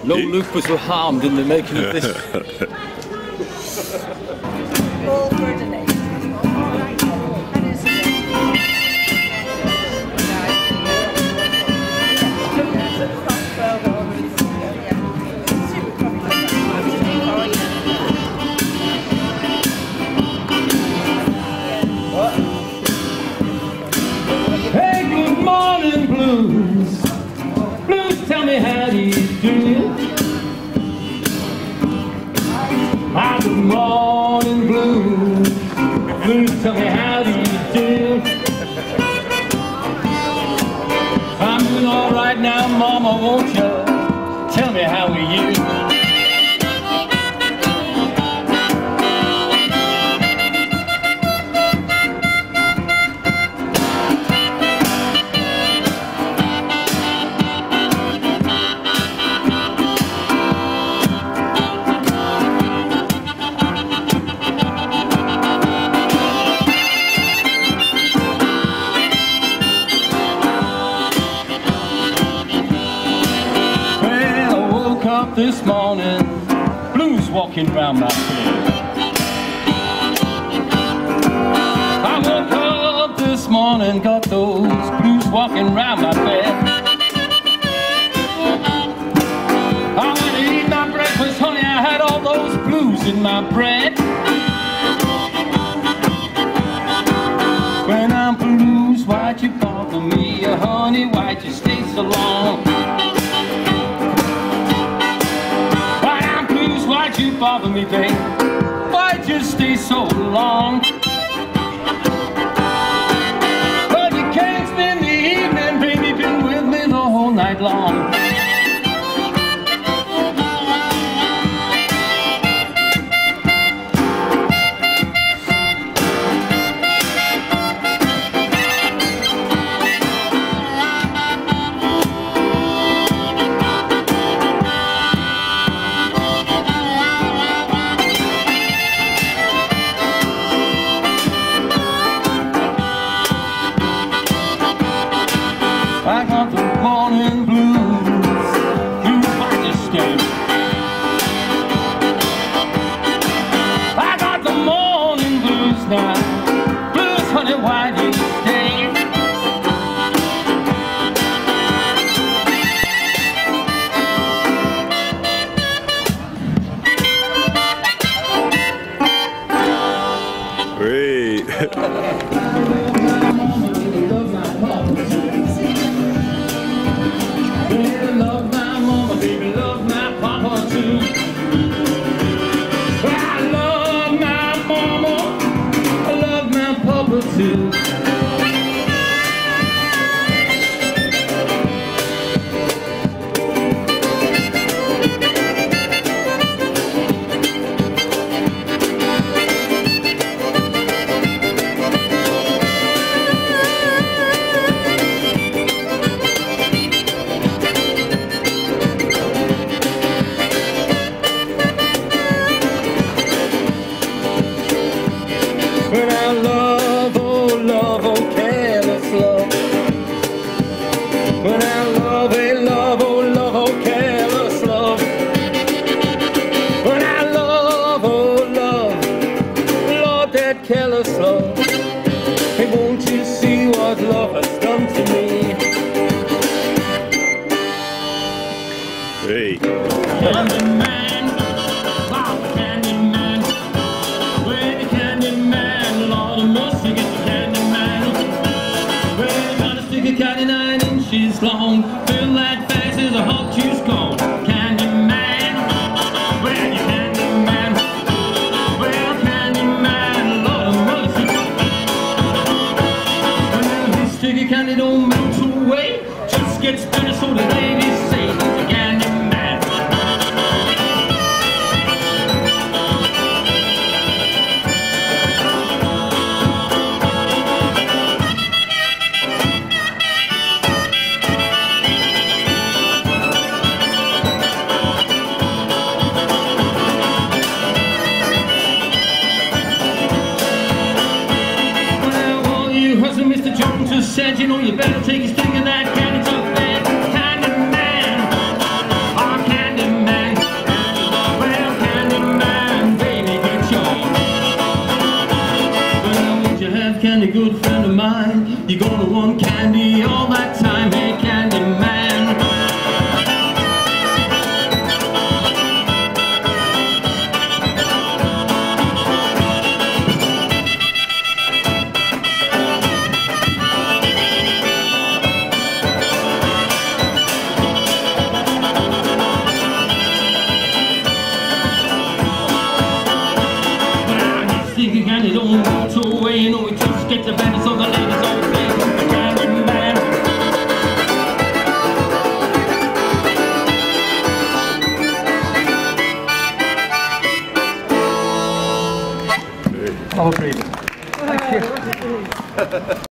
No lupus were harmed in the making of this. All for a donation. Hey, good morning, blues. Blues, tell me how do you do? Ah, good morning, blues. Blues, tell me how do you do? I'm doing all right now, mama, won't you? Tell me how are you? This morning, blues walking round my bed. I woke up this morning, got those blues walking round my bed. I went to eat my breakfast, honey, I had all those blues in my bread. When I'm blues, why'd you bother me? Honey, why'd you stay so long? Why'd you bother me, babe? Why'd you stay so long? But you can't spend the evening, baby, been with me the whole night long. I got the morning blues, blues why'd you stay? I got the morning blues now, blues, honey, why'd you stay? Great. Too. But I love, oh careless love. But I love, oh careless love. But I love, oh Lord, that careless love. Hey, won't you see what love has done to me? Great. Candyman, wow, Candyman. Where the Candyman, Lord of mercy, get the Candyman. Where you gotta stick a cat in 9 inches long, fill that face as a hot juice cone. Candyman, where you Candyman? Well, Candyman, Lord of mercy. Well, this sticky candy don't melt away, just gets better, so the ladies say he's a Candyman. Mr. Jones has said, you know, you better take a sting of that candy tough bed. Candyman, oh Candyman. have candy, good friend of mine. You're gonna want candy all that time. Hey, Candy Man. Sticky candy don't go away, you know it just gets better, so the ladies all say Candy Man. All three. Thank you.